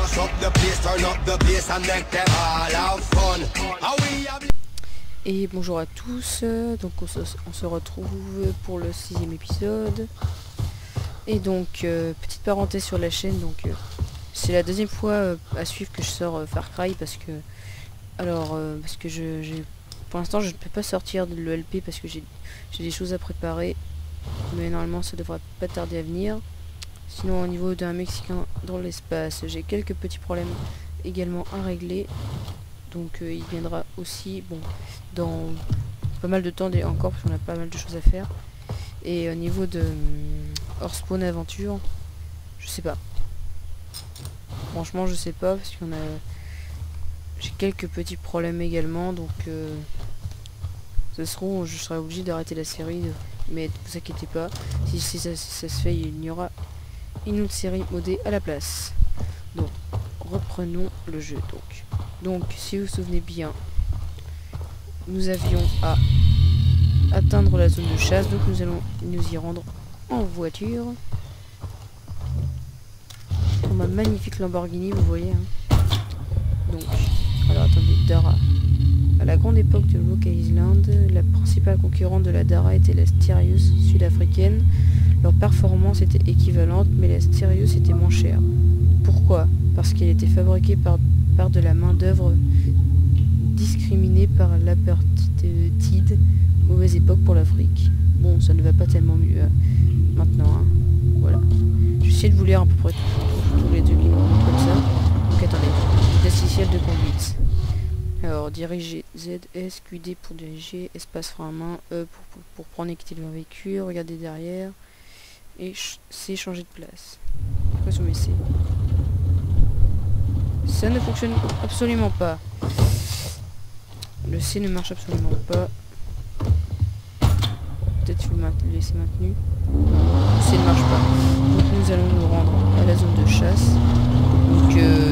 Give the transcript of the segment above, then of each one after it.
Et bonjour à tous, donc on se retrouve pour le 6e épisode. Et donc petite parenthèse sur la chaîne, donc c'est la deuxième fois à suivre que je sors Far Cry parce que pour l'instant je ne peux pas sortir de l'ELP parce que j'ai des choses à préparer, mais normalement ça devrait pas tarder à venir. Sinon au niveau d'un Mexicain dans l'espace, j'ai quelques petits problèmes également à régler. Donc il viendra aussi, bon, dans pas mal de temps encore, parce qu'on a pas mal de choses à faire. Et au niveau de hors spawn aventure, je sais pas. Franchement je sais pas, parce qu'on a... J'ai quelques petits problèmes également, donc je serai obligé d'arrêter la série, mais ne vous inquiétez pas, si ça se fait, il y aura une autre série modée à la place. Donc reprenons le jeu. Donc si vous vous souvenez bien, nous avions à atteindre la zone de chasse, donc nous allons nous y rendre en voiture. Pour ma magnifique Lamborghini, vous voyez. Hein. Donc, alors attendez, Dara. À la grande époque de Rock Island, la principale concurrente de la Dara était la Styrius sud-africaine. Leur performance était équivalente, mais la Styrius était moins chère. Pourquoi? Parce qu'elle était fabriquée par de la main d'œuvre discriminée par l'apartheid, mauvaise époque pour l'Afrique. Bon, ça ne va pas tellement mieux maintenant. Hein. Voilà. J'essaie de vous lire à peu près tous les deux lignes comme ça. Donc attendez, test initial de conduite. Alors diriger Z, S, QD pour diriger, espace frein à main, E pour prendre et quitter le véhicule, regarder derrière, et C changer de place. Pourquoi sur mes C? Ça ne fonctionne absolument pas. Le C ne marche absolument pas. Peut-être je vais le laisser maintenu. Le C ne marche pas. Donc nous allons nous rendre à la zone de chasse. Donc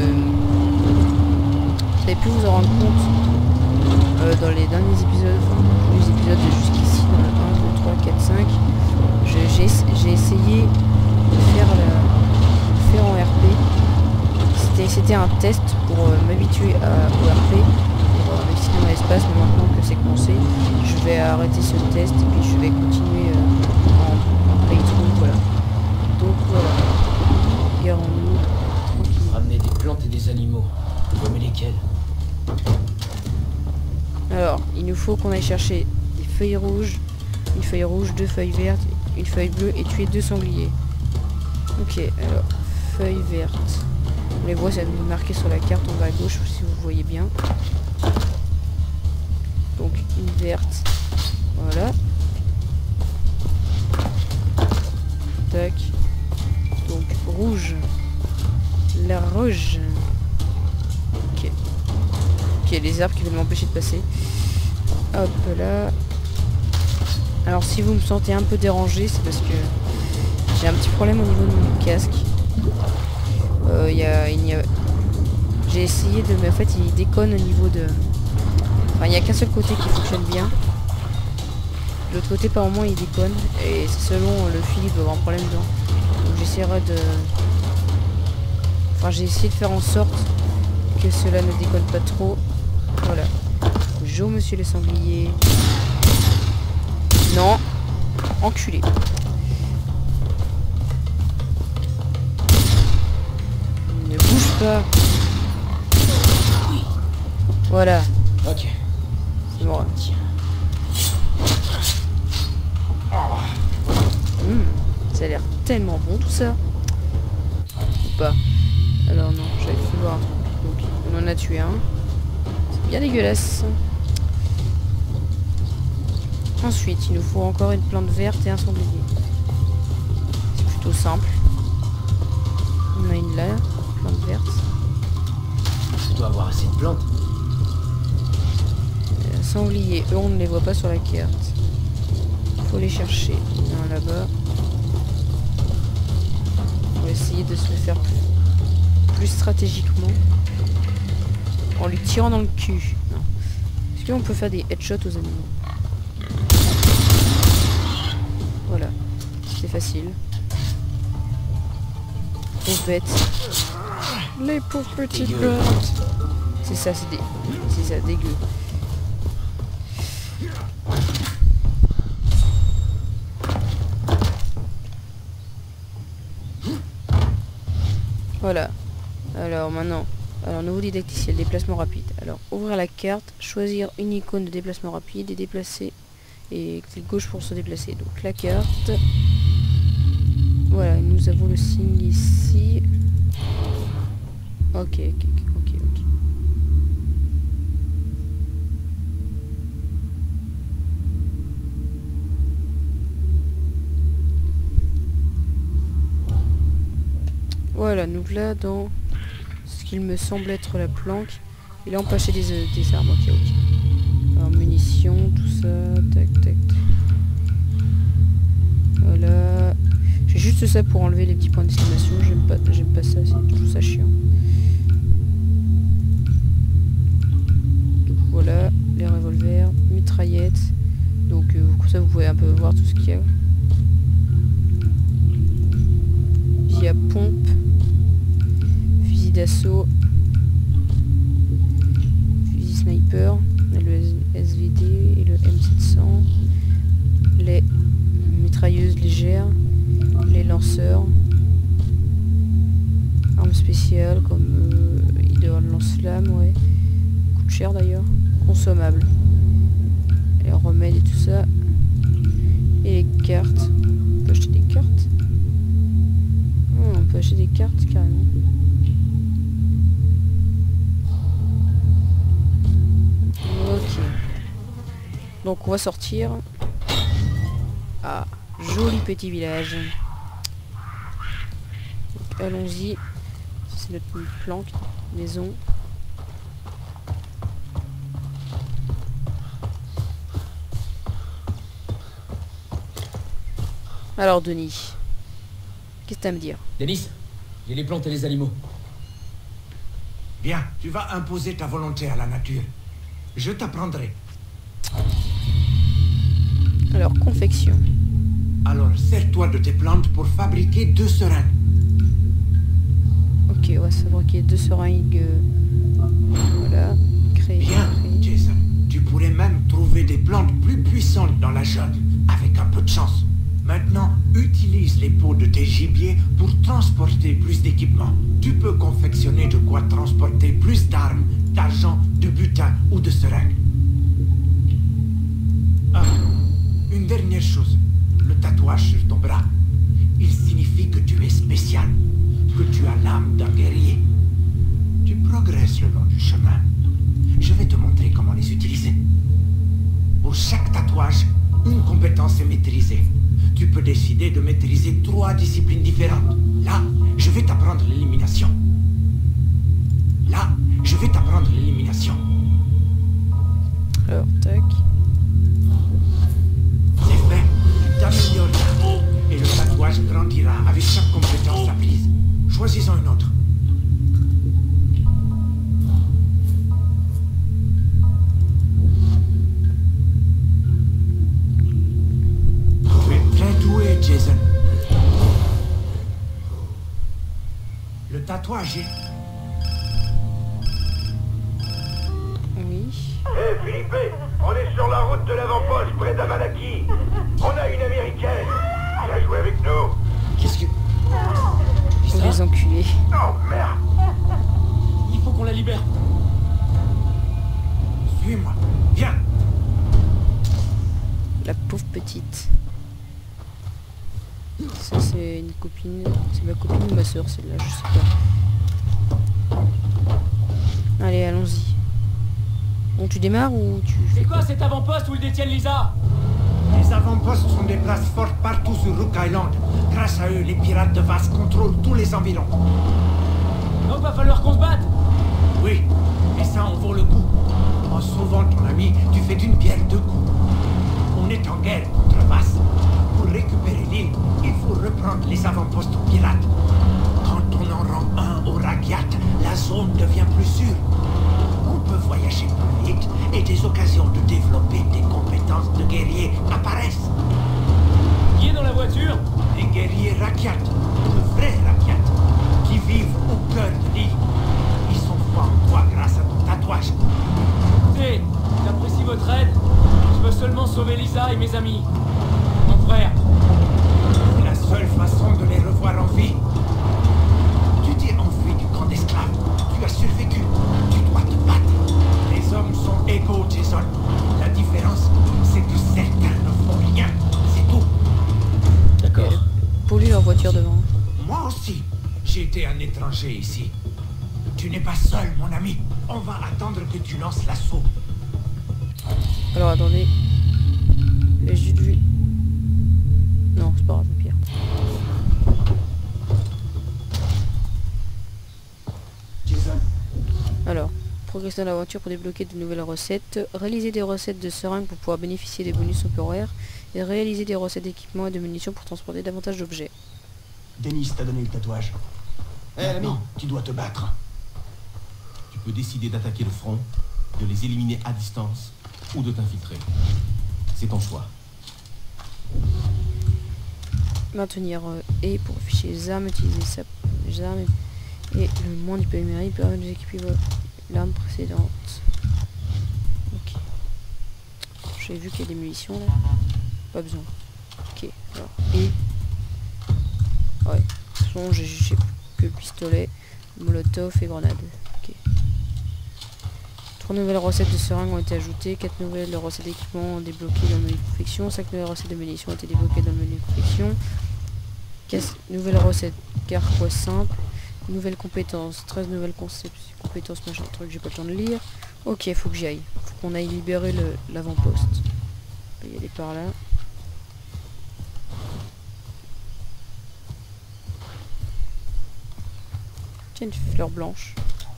vous avez pu vous en rendre compte dans les derniers épisodes, les épisodes de jusqu'ici, dans le 1, 2, 3, 4, 5. J'ai essayé de faire en RP. C'était un test pour m'habituer au RP, pour investir dans l'espace, mais maintenant que c'est commencé, je vais arrêter ce test et puis je vais continuer en playthrough, voilà. Donc voilà, regardons-nous tranquille. Ramener des plantes et des animaux, mais lesquels? Alors, il nous faut qu'on aille chercher des feuilles rouges, une feuille rouge, 2 feuilles vertes, une feuille bleue et tuer 2 sangliers. Ok, alors, feuille verte. On les voit, ça va nous marquer sur la carte en bas à gauche, si vous voyez bien. Donc, une verte. Voilà. Tac. Donc, rouge. La rouge. Ok. Ok, les arbres qui veulent m'empêcher de passer. Hop là. Alors, si vous me sentez un peu dérangé, c'est parce que j'ai un petit problème au niveau de mon casque. J'ai essayé de... Mais en fait, il déconne au niveau de... Enfin, il n'y a qu'un seul côté qui fonctionne bien. De l'autre côté, par moment, il déconne. Et c'est selon le fil, il peut avoir un problème dedans. Donc j'essaierai de... Enfin, j'ai essayé de faire en sorte que cela ne déconne pas trop. Voilà. Bonjour, monsieur le sanglier. Non. Enculé. Ne bouge pas. Voilà. Ok. C'est bon. Ça a l'air tellement bon tout ça. Ou pas. Alors non, j'avais fait voir un truc. Donc on en a tué un. C'est bien dégueulasse. Ensuite, il nous faut encore une plante verte et un sanglier. C'est plutôt simple. On a une là, plante verte. Je dois avoir assez de plantes. Sanglier, eux on ne les voit pas sur la carte. Faut les chercher. Il y en a là-bas. On va essayer de se le faire plus stratégiquement. En lui tirant dans le cul. Non. Est-ce qu'on peut faire des headshots aux animaux? Voilà. C'est facile. Pauvre bête. Les pauvres petites Dégueu. plantes. C'est ça, c'est ça, dégueu. Voilà. Alors maintenant, nouveau didacticiel, déplacement rapide. Alors ouvrir la carte, choisir une icône de déplacement rapide et déplacer. Et clic gauche pour se déplacer. Donc la carte. Voilà, nous avons le signe ici. Ok. Voilà, nous là dans ce qu'il me semble être la planque. Et là on peut acheter des armes, ok. Alors munitions, tout ça, tac. Voilà. J'ai juste ça pour enlever les petits points d'exclamation, j'aime pas ça, je trouve ça chiant. Voilà, les revolvers, mitraillettes. Donc comme ça vous pouvez un peu voir tout ce qu'il y a. Il y a pompe, fusil d'assaut, fusil sniper, le SVD et le M700, les mitrailleuses légères, les lanceurs, armes spéciales comme il doit y avoir le lance-flamme, ouais, coûte cher d'ailleurs, consommable, les remèdes et tout ça, et les cartes. On peut acheter des cartes. On peut acheter des cartes carrément. Ok. Donc on va sortir. Ah, joli petit village. Donc, allons-y. C'est notre planque, maison. Alors Denis, qu'est-ce que t'as à me dire? Denis, j'ai les plantes et les animaux. Bien, tu vas imposer ta volonté à la nature. Je t'apprendrai. Alors, confection. Alors, sers-toi de tes plantes pour fabriquer 2 seringues. Ok, on va fabriquer 2 seringues. Voilà, créer. Bien, Jason. Tu pourrais même trouver des plantes plus puissantes dans la jungle, avec un peu de chance. Maintenant, utilise les peaux de tes gibiers pour transporter plus d'équipements. Tu peux confectionner de quoi transporter plus d'armes, d'argent, de butin ou de seringues. Ah, une dernière chose. Le tatouage sur ton bras. Il signifie que tu es spécial, que tu as l'âme d'un guerrier. Tu progresses le long du chemin. Je vais te montrer comment les utiliser. Pour chaque tatouage, une compétence est maîtrisée. Tu peux décider de maîtriser 3 disciplines différentes. Là, je vais t'apprendre l'élimination. Là, je vais t'apprendre l'élimination. Alors, tac. C'est fait. Tu t'amélioreras. Et le tatouage grandira avec chaque compétence apprise. Choisis-en une autre. Tu es très doué, Jason. Le tatouage est... Oui. Hé Philippe, on est sur la route de l'avant-poste près d'Amalaki. On a une américaine. Elle a joué avec nous. Qu'est-ce que... Les enculés. Oh merde. Il faut qu'on la libère. Suis-moi. Viens. La pauvre petite. Ça c'est une copine. C'est ma copine ou ma soeur celle-là, je sais pas. Allez, allons-y. Bon, tu démarres ou tu fais C'est quoi cet avant-poste où ils détiennent Lisa? Les avant-postes sont des places fortes partout sur Rook Island. Grâce à eux, les pirates de Vass contrôlent tous les environs. Donc va falloir qu'on se batte. Oui, et ça en vaut le coup. En sauvant ton ami, tu fais d'une pierre 2 coups. On est en guerre contre Vass. Pour récupérer l'île, il faut reprendre les avant-postes aux pirates. Quand on en rend un au Rakyat, la zone devient plus sûre. On peut voyager plus vite et des occasions de développer des compétences de guerrier apparaissent. Qui est dans la voiture? Les guerriers Rakyat, de vrais Rakyat, qui vivent au cœur de l'île. représailles, mes amis. Mon frère. C'est la seule façon de les revoir en vie. Tu t'es enfui du camp d'esclaves. Tu as survécu. Tu dois te battre. Les hommes sont égaux, Jason. La différence, c'est que certains ne font rien. C'est tout. D'accord. Pollue leur voiture devant. Moi aussi, j'ai été un étranger ici. Tu n'es pas seul, mon ami. On va attendre que tu lances l'assaut. Alors attendez. Les jus de vue. Non, c'est pas grave, pire. Jason, Alors, progresser dans l'aventure pour débloquer de nouvelles recettes, réaliser des recettes de seringues pour pouvoir bénéficier des bonus temporaires, et réaliser des recettes d'équipements et de munitions pour transporter davantage d'objets. Denis t'a donné le tatouage. Maintenant, tu dois te battre. Tu peux décider d'attaquer le front, de les éliminer à distance ou de t'infiltrer. C'est ton choix. Maintenir et pour afficher les armes, utiliser les armes et le moins du PMRI permet de équiper l'arme précédente. Ok. J'ai vu qu'il y a des munitions là. Pas besoin. Ok. Alors et ouais. De toute façon j'ai que pistolet, molotov et grenade. Ok. 3 nouvelles recettes de seringues ont été ajoutées, 4 nouvelles recettes d'équipement ont débloquées dans le menu confection, 5 nouvelles recettes de munitions ont été débloquées dans le menu confection, 4 nouvelles recettes carquois simple, nouvelles compétences, 13 nouvelles compétences machin truc, j'ai pas le temps de lire. Ok, faut que j'y aille. Faut qu'on aille libérer l'avant-poste. On peut y aller par là. Tiens, une fleur blanche.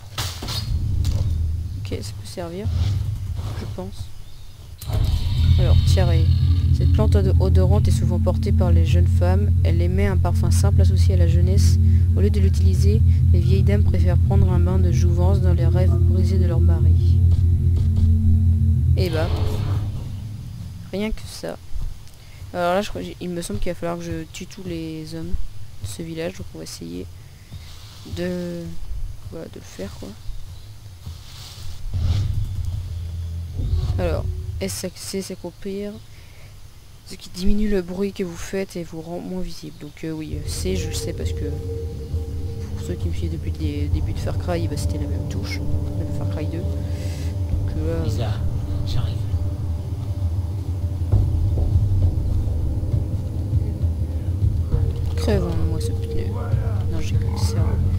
Ok, ça peut servir, je pense. Alors, tiare. Cette plante odorante est souvent portée par les jeunes femmes. Elle émet un parfum simple associé à la jeunesse. Au lieu de l'utiliser, les vieilles dames préfèrent prendre un bain de jouvence dans les rêves brisés de leur mari. Et bah, rien que ça. Alors là, il me semble qu'il va falloir que je tue tous les hommes de ce village. Donc on va essayer de le faire, quoi. Alors, SAC, s'accroupir, ce qui diminue le bruit que vous faites et vous rend moins visible. Donc oui, C, je le sais parce que pour ceux qui me suivent depuis le début de Far Cry, bah, c'était la même touche, de Far Cry 2. Donc Lisa, j'arrive. crève en moi ce pneu. Non, j'ai comme ça.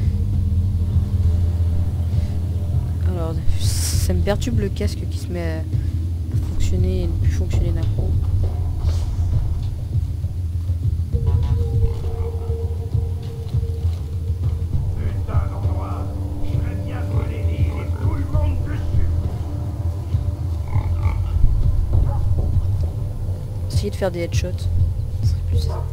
Alors, ça me perturbe le casque qui se met à fonctionner et ne plus fonctionner d'un coup. Putain d'endroit. Je serais bien brûlé l'île et tout le monde dessus. Essayer de faire des headshots. Ce serait plus ça.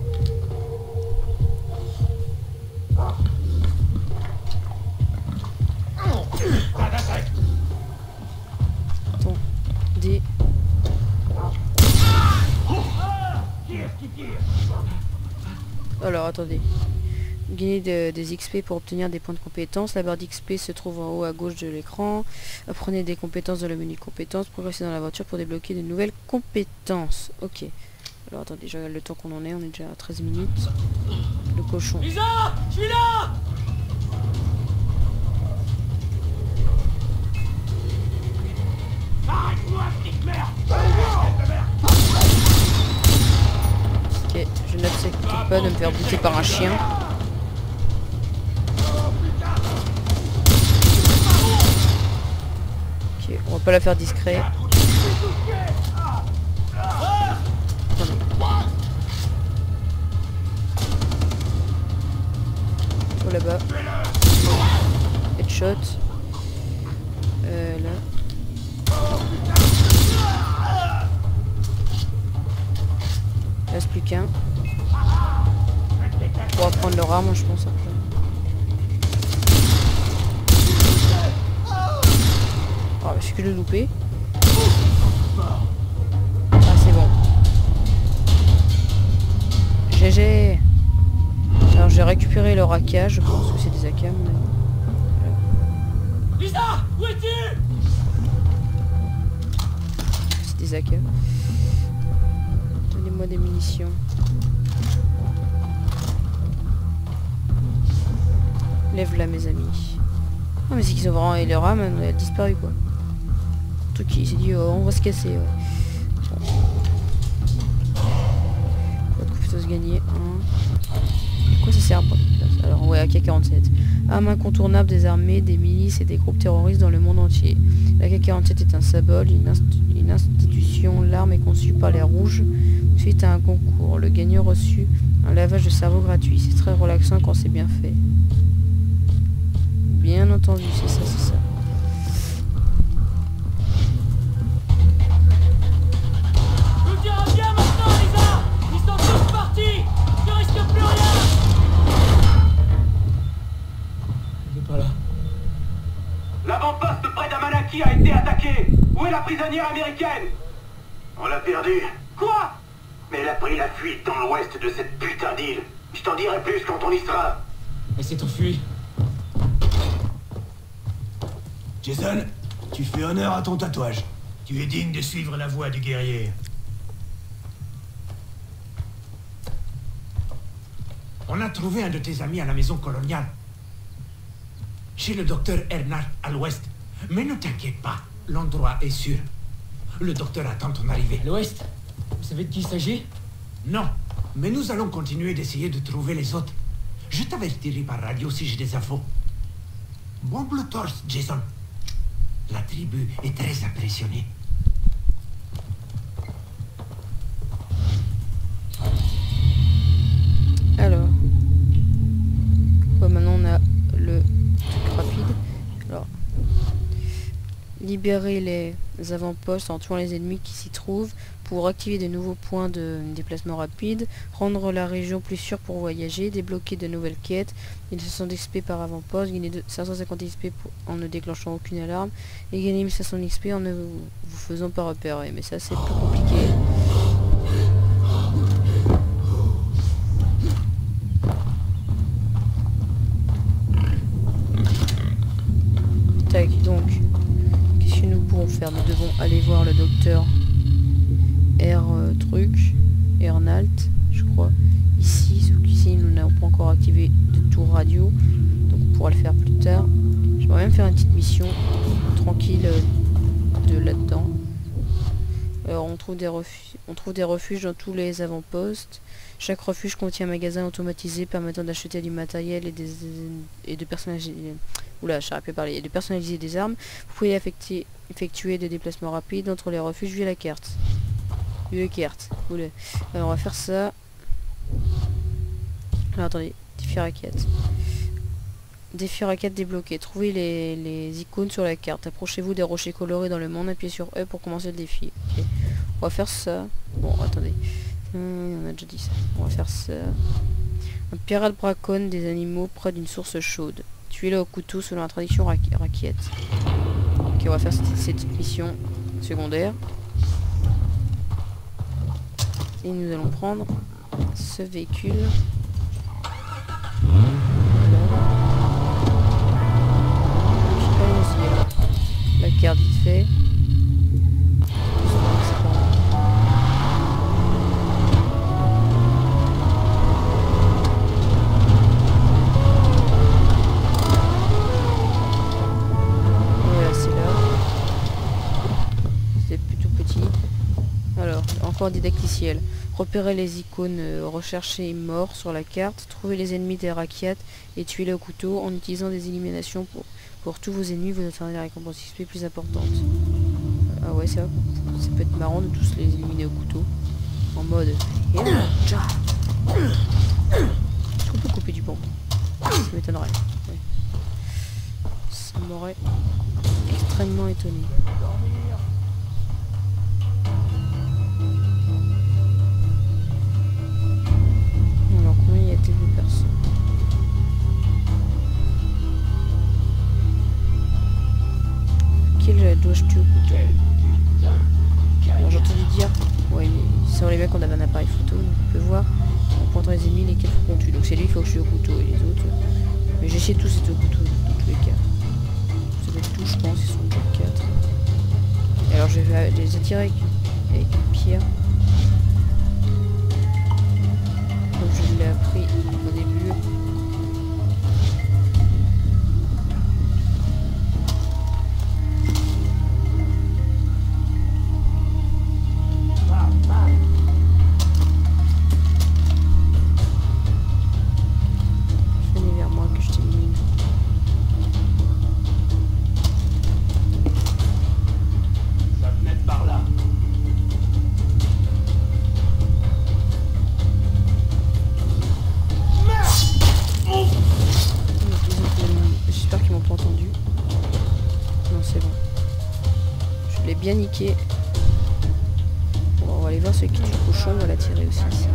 Attends. Des... Alors attendez. Gagner des XP pour obtenir des points de compétences. La barre d'XP se trouve en haut à gauche de l'écran. Apprenez des compétences dans le menu compétences. Progressez dans l'aventure pour débloquer de nouvelles compétences. Ok. Alors attendez, je regarde le temps qu'on en est. On est déjà à 13 minutes. Le cochon. Lisa, je suis là. Arrête-moi, petite merde. Ok, je n'accepte pas de me faire buter par un chien. Ok, on va pas la faire discret. Attendez. Oh là-bas. Headshot. Là. Il reste plus qu'un. On pourra prendre leur arme, je pense, après. Oh, je suis que le louper. Ah, c'est bon. GG. Alors, j'ai récupéré leur AK, je pense que c'est des AK, à mon avis. Lisa, où es-tu? C'est des AK. Donnez-moi des munitions. Lève là mes amis. Ah mais c'est qu'ils ont vraiment... Et leur âme elle a disparu quoi. Le truc il s'est dit oh, on va se casser ouais. Bon. Pas de compétence gagnée. Quoi ça sert à pas de place. Alors ouais AK-47. Arme incontournable des armées, des milices et des groupes terroristes dans le monde entier. L'AK-47 est un symbole, une institution. L'arme est conçue par les rouges suite à un concours. Le gagnant reçut un lavage de cerveau gratuit. C'est très relaxant quand c'est bien fait. Bien entendu, c'est ça, c'est ça. Tout ira bien maintenant, Lisa. Ils sont tous partis. Je ne risque plus rien. Il n'est pas là. L'avant-poste près d'Amalaki a été attaqué. Où est la prisonnière américaine? On l'a perdue. Quoi? Mais elle a pris la fuite dans l'ouest de cette putain d'île. Je t'en dirai plus quand on y sera. Elle s'est enfuie. Jason, tu fais honneur à ton tatouage. Tu es digne de suivre la voie du guerrier. On a trouvé un de tes amis à la maison coloniale. Chez le docteur Ernard à l'ouest. Mais ne t'inquiète pas, l'endroit est sûr. Le docteur attend ton arrivée. À l'ouest? Vous savez de qui il s'agit? Non, mais nous allons continuer d'essayer de trouver les autres. Je t'avertirai par radio si j'ai des infos. Bon bleu torse, Jason. La tribu est très impressionnée. Alors. Ouais, maintenant on a le truc rapide. Alors. Libérer les avant-postes en tuant les ennemis qui s'y trouvent pour activer de nouveaux points de déplacement rapide, rendre la région plus sûre pour voyager, débloquer de nouvelles quêtes, 1500 d'XP par avant-poste, gagner 550 XP en ne déclenchant aucune alarme, et gagner 1500 XP en ne vous faisant pas repérer. Mais ça c'est plus compliqué. Tac, donc, qu'est-ce que nous pourrons faire? Nous devons aller voir le docteur Ernalt, je crois. Ici, sauf qu'ici nous n'avons pas encore activé de tour radio, donc on pourra le faire plus tard. J'aimerais même faire une petite mission tranquille de là-dedans. Alors on trouve des refuges dans tous les avant-postes. Chaque refuge contient un magasin automatisé permettant d'acheter du matériel et de personnaliser. Oula, j'arrive pas à parler. Et de personnaliser des armes. Vous pouvez effectuer des déplacements rapides entre les refuges via la carte. Oula. Alors on va faire ça. Alors attendez, défi raquette. Défi raquette débloqué. Trouvez les icônes sur la carte. Approchez-vous des rochers colorés dans le monde. Appuyez sur E pour commencer le défi. Okay. On va faire ça. Bon, attendez. On a déjà dit ça. On va faire ça. Un pirate braconne des animaux près d'une source chaude. Tuez-le au couteau selon la tradition raquette. Ok, on va faire cette mission secondaire. Et nous allons prendre ce véhicule. La carte vite fait. Voilà, c'est là. C'est plutôt petit. Alors, encore didacticiel. Repérez les icônes recherchées morts sur la carte. Trouvez les ennemis des raquiates et tuez-les au couteau. En utilisant des éliminations pour tous vos ennemis, vous obtiendrez des récompenses XP plus importantes. Ah ouais, c'est vrai. Ça peut être marrant de tous les éliminer au couteau. En mode... Est-ce qu'on peut couper du bon? Ça m'étonnerait. Ouais. Ça m'aurait extrêmement étonné. Alors combien y a-t-il de personnes? Quel dois-je tuer au couteau? Alors j'ai entendu dire, ouais mais sur les mecs on avait un appareil photo, donc on peut voir en pointant les ennemis lesquels faut qu'on tue. Donc c'est lui qu'il faut que je tue au couteau et les autres. Mais j'ai essayé de tous c'était au couteau dans tous les cas. Ça doit être tout je pense, ils sont déjà 4. Et alors je vais les attirer avec une pierre. Non, c'est bon. Je l'ai bien niqué. Bon, on va aller voir celui qui tue le cochon. On va l'attirer aussi ici.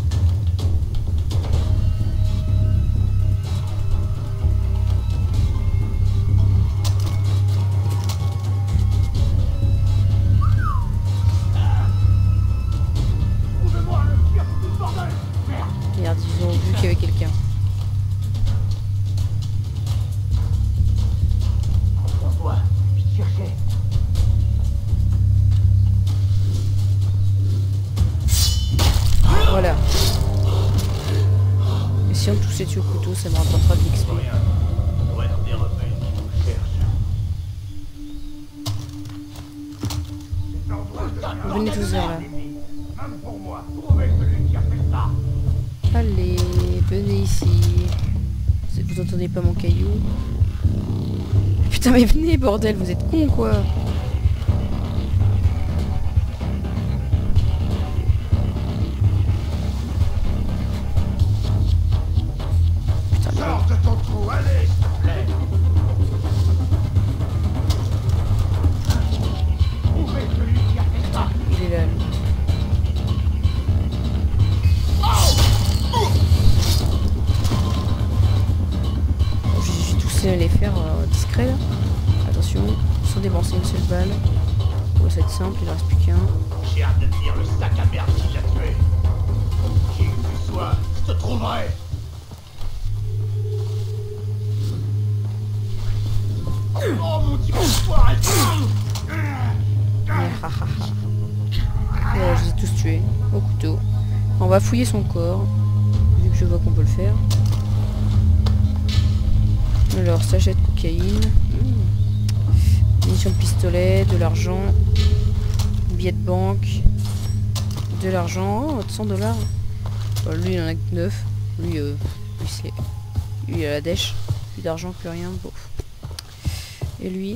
Merde, ils ont vu qu'il y avait quelqu'un. Voilà. Et si on me touchait dessus au couteau, ça me rapportera de l'XP. Venez tous vers là. Allez, venez ici. Vous entendez pas mon caillou? Putain mais venez bordel, vous êtes cons quoi. Putain mais... Sors de ton trou, allez, s'il te plaît. Trouvez celui qui a fait ça. Il est là lui. J'ai tous les faire discret là. Attention, sans dépenser une seule balle. Bon, ça va être simple, il ne reste plus qu'un. J'ai hâte de tenir le sac à merde qui l'a tué. Qui que tu sois, je te trouverai. Oh mon dieu, enfoiré. Voilà, je les ai tous tués au couteau. On va fouiller son corps, vu que je vois qu'on peut le faire. Alors, sachet de cocaïne, munitions de pistolet, de l'argent, billet de banque, de l'argent, oh, 100 $. Bon, lui, il en a que 9. Lui, lui, il a la dèche. Plus d'argent, plus rien. Bon. Et lui...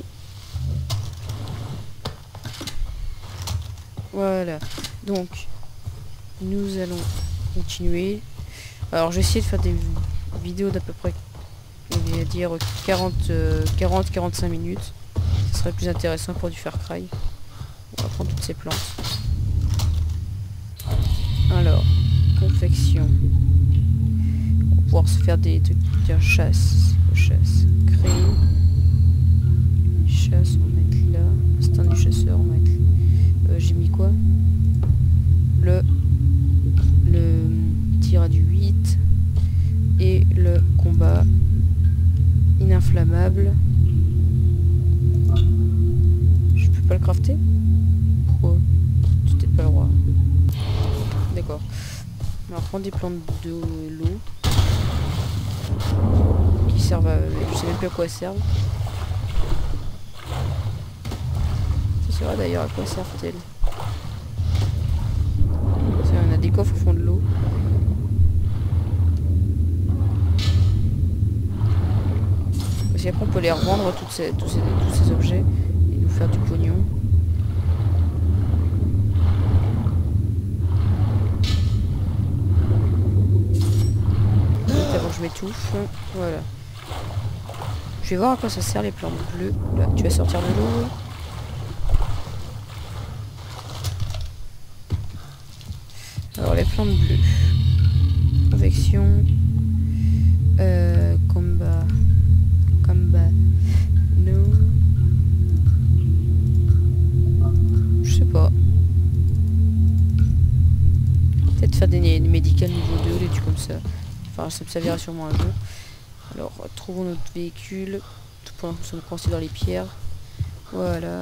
Voilà. Donc, nous allons continuer. Alors, je vais essayer de faire des vidéos d'à peu près, on va dire 40-45 minutes. Ce serait plus intéressant pour du Far Cry. On va prendre toutes ces plantes. Alors, confection. On va pouvoir se faire des trucs de chasse. Chasse. Créer. Chasse, on va mettre là. Instinct du chasseur, on va mettre. J'ai mis quoi? Le tir à du 8 et le combat ininflammable. Je peux pas le crafter? Pourquoi? Tu t'es pas le droit. D'accord. On va prendre des plantes de l'eau qui servent à... Je sais même plus à quoi elles servent. Ça c'est vrai d'ailleurs à quoi servent-elles? On a des coffres au fond de l'eau. Parce qu'après on peut les revendre tous ces objets et nous faire du pognon. Avant que je m'étouffe. Voilà. Je vais voir à quoi ça sert les plantes bleues. Là, tu vas sortir de l'eau. Alors les plantes bleues. Convection. Combat. Non. Je sais pas. Peut-être faire des médicales niveau 2, des trucs comme ça. Enfin, ça me servira sûrement un jour. Alors, trouvons notre véhicule. Tout pour l'instant, nous sommes coincés dans les pierres. Voilà.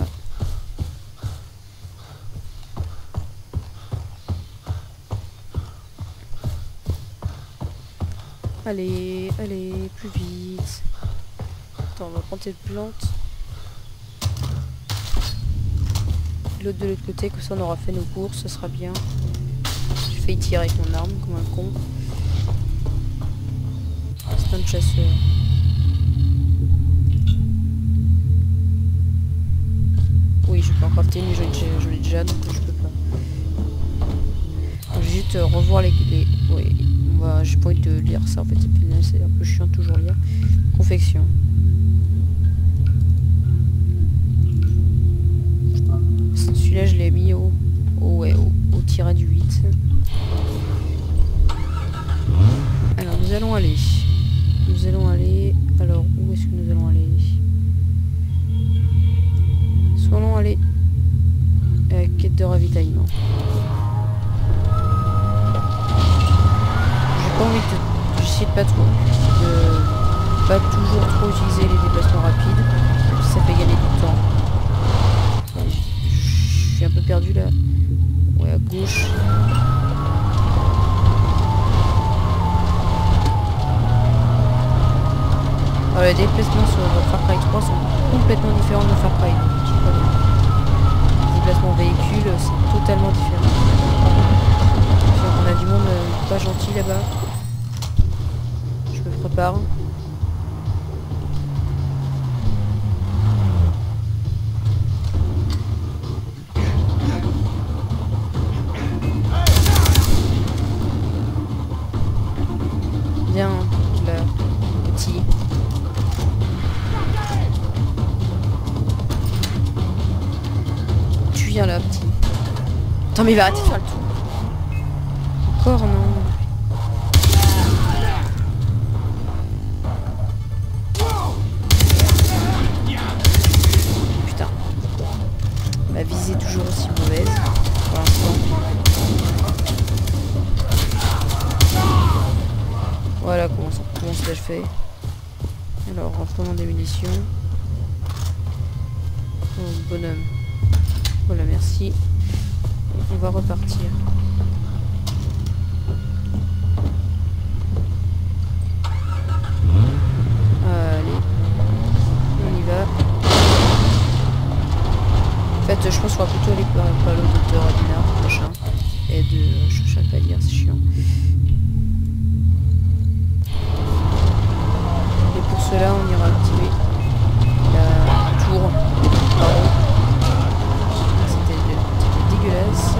Allez, allez, plus vite. Attends, on va prendre cette plante. L'autre de l'autre côté, comme ça on aura fait nos courses, ça sera bien. J'ai failli tirer avec mon arme comme un con. C'est un chasseur. Oui, je peux en crafter, mais je l'ai déjà, donc je peux pas. Donc, je vais juste revoir les... Oui, j'ai pas envie de lire ça en fait, c'est un peu chiant de toujours lire. Confection. allons aller? Nous allons aller... Alors, où est-ce que nous allons aller? Soit allons aller à la quête de ravitaillement. J'ai pas envie de... J'essaie de pas trop... De pas toujours trop utiliser les déplacements rapides. Même si ça fait gagner du temps. Je suis un peu perdu là. Ouais, à gauche. Alors, les déplacements sur Far Cry 3 sont complètement différents de Far Cry 2. Les déplacements véhicules, c'est totalement différent. On a du monde pas gentil là-bas. Je me prépare. Viens là, petit. Tu viens là, petit. Attends, mais il va arrêter de faire le tour. Encore non. Putain. Ma visée est toujours aussi mauvaise pour l'instant. Voilà comment cela je fais. Alors, rentrement des munitions. Oh, bonhomme. Voilà, merci. On va repartir. Allez. On y va. En fait, je pense qu'on va plutôt aller par l'autre de Radinard prochain. Et de... Je ne sais pas dire, c'est chiant. Pour cela, on ira activer la tour. C'était dégueulasse.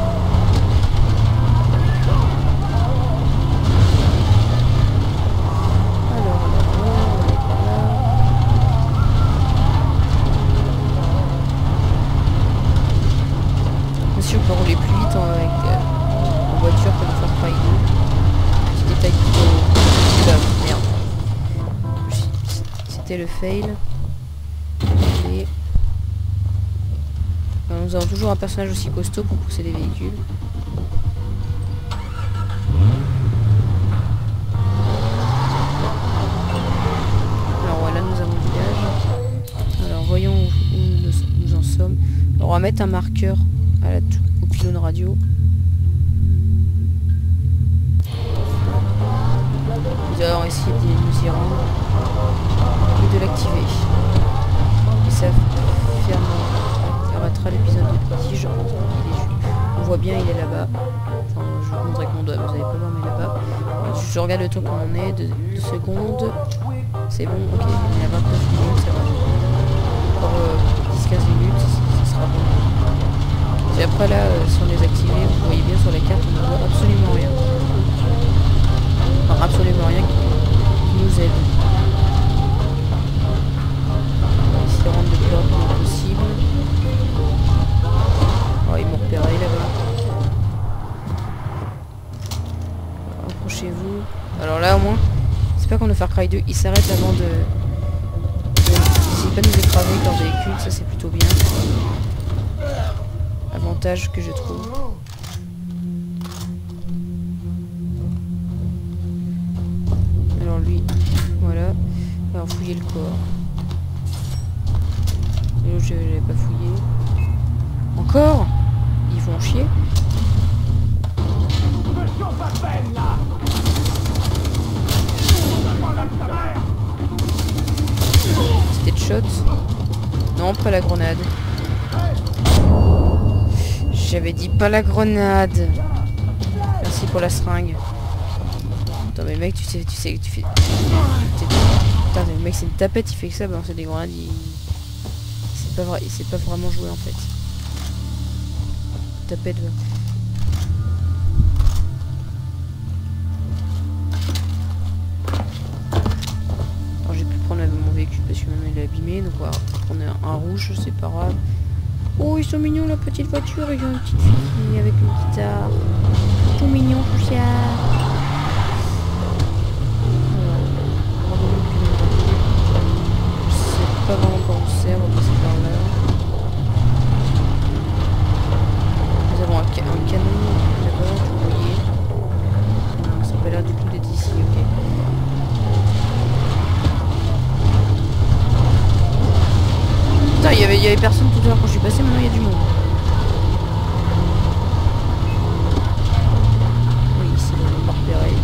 Alors, on est par là. Monsieur, on peut rouler plus vite en voiture que de Far Cry 2. Petit détail plutôt... Merde. C'était le fail. Et nous avons toujours un personnage aussi costaud pour pousser les véhicules. Alors voilà, nous avons le village. Alors voyons où nous en sommes. Alors, on va mettre un marqueur au pylône radio. Nous allons essayer de nous y rendre et de l'activer. Et ça arrêtera l'épisode de petit, je pense. On voit bien, il est là-bas. Enfin, je vous montre avec mon doigt, vous allez pas voir, mais là-bas. Je regarde le temps qu'on en est, 2 secondes. C'est bon, ok, il y a 29 minutes, ça va. Encore 10-15 minutes, ça sera bon. Et après là, si on les active, vous voyez bien sur la carte, on ne voit absolument rien. Enfin, absolument rien qui nous aide. On va essayer de rendre le plus rapidement possible. Oh, ils m'ont repéré là-bas. Approchez-vous. Alors là au moins, c'est pas comme le Far Cry 2, il s'arrête avant de... N'essayez pas de nous écraser avec leur véhicule, ça c'est plutôt bien. Avantage que je trouve. Alors lui, voilà. Alors fouiller le corps. Et l'autre je l'avais pas fouillé. Encore? Ils vont chier. C'était de shot. Non, pas la grenade. J'avais dit pas la grenade. Merci pour la seringue. Attends mais mec, tu sais, tu fais... Putain, le mec c'est une tapette, il fait que ça, bah c'est des grenades, c'est pas vrai, il sait pas vraiment jouer en fait. Tapette, va. Alors j'ai pu prendre mon véhicule parce que maintenant il est abîmé, donc on va prendre un rouge, c'est pas grave. Oh ils sont mignons la petite voiture, ils ont une petite fille avec une guitare. Tout mignon tout ça. pas vraiment par où c'est, on va passer par là. Nous avons un canon là-bas, vous voyez. Non, ça n'a pas l'air du tout d'être ici, ok. Putain, il y avait personne tout à l'heure quand je suis passé, maintenant il y a du monde. Oui, c'est bon, on m'a repéré.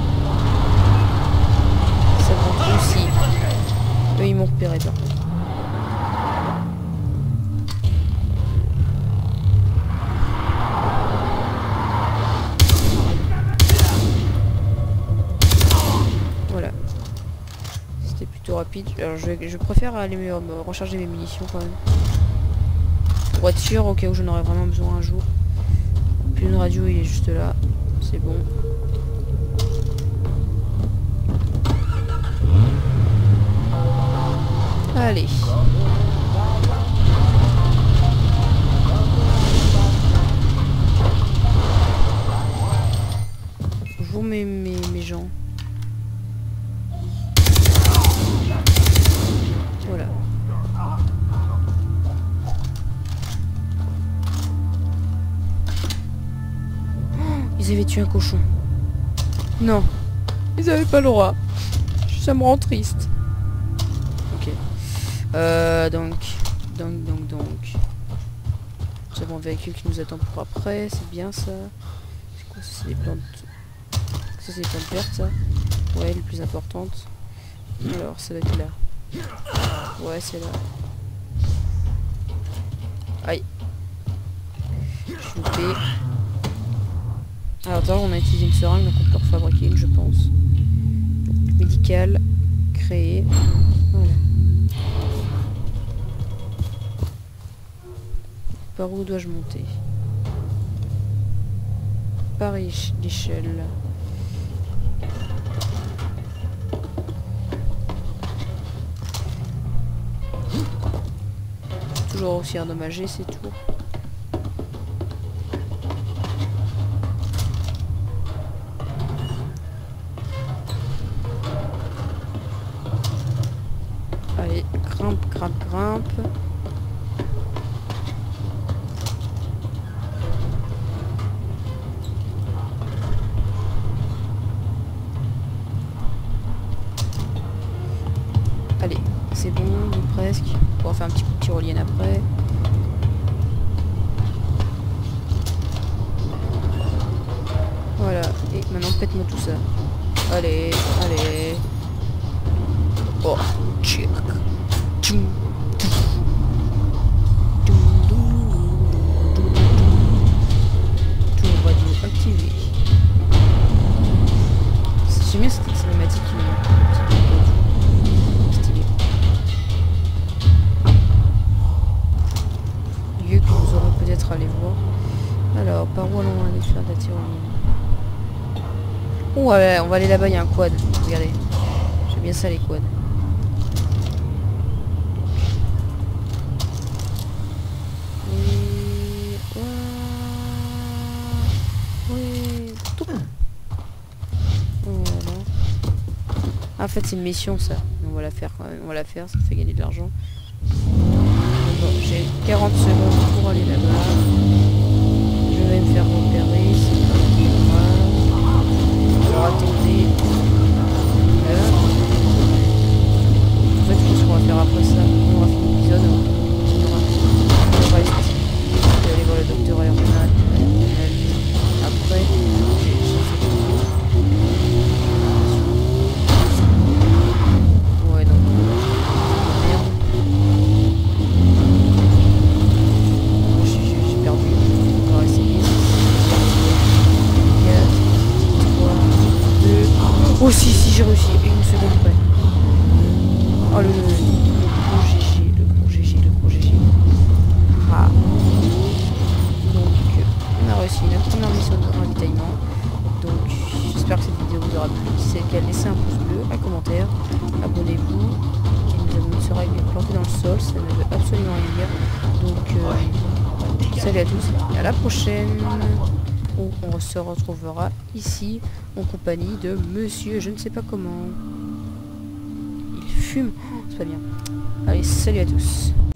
Ça montre aussi. Eux, ils m'ont repéré par contre. Voilà. C'était plutôt rapide. Alors je préfère aller me recharger mes munitions quand même. Pour être sûr au cas où j'en aurais vraiment besoin un jour. Puis une radio, il est juste là. C'est bon. Allez. Bonjour mes gens. Voilà. Oh, ils avaient tué un cochon. Non. Ils avaient pas le droit. Ça me rend triste. Ok. Donc. Nous avons un véhicule qui nous attend pour après. C'est bien ça. C'est quoi ça? C'est des plantes. Ça c'est des plantes vertes ça. Ouais, les plus importantes. Alors ça va être là. Ouais, c'est là. Aïe. Je suis loupé. Alors attends, on a utilisé une seringue, donc on peut en refabriquer une, je pense. Donc, médical, créé. Voilà. Par où dois-je monter? Par l'échelle. Toujours aussi endommagé ces tours. Allez, grimpe. Allez, c'est bon, presque. On pourra faire un petit coup de tyrolienne après. Voilà, et maintenant pète-moi tout ça. Allez. Oh, check. Tout radio activé. J'aime bien cette cinématique qui stylé. Lieu que nous aurons peut-être à aller voir. Alors, par où allons-nous aller faire de la tyrolienne? Oh ouais, on va aller là-bas, il y a un quad. Regardez. J'aime bien ça les quads. En fait c'est une mission ça, on va la faire quand même, on va la faire, ça fait gagner de l'argent. Bon, j'ai 40 secondes pour aller là-bas. Je vais me faire repérer, c'est pas grave. Alors attendez. Là. En fait je pense qu'on va faire après ça, on va finir l'épisode. Le reste, je vais aller voir le docteur Herman. Après, j'ai fait tout. Oh si j'ai réussi, une seconde près. Oh le gros GG. Ah. Donc on a réussi notre première mission de ravitaillement. Donc j'espère que cette vidéo vous aura plu. Si c'est le cas, laissez un pouce bleu, un commentaire, abonnez-vous. Et nous avons une seringue plantée dans le sol, ça ne veut absolument rien dire. Donc salut à tous, et à la prochaine. Où on se retrouvera ici en compagnie de monsieur je ne sais pas comment. Il fume, c'est pas bien. Allez, salut à tous.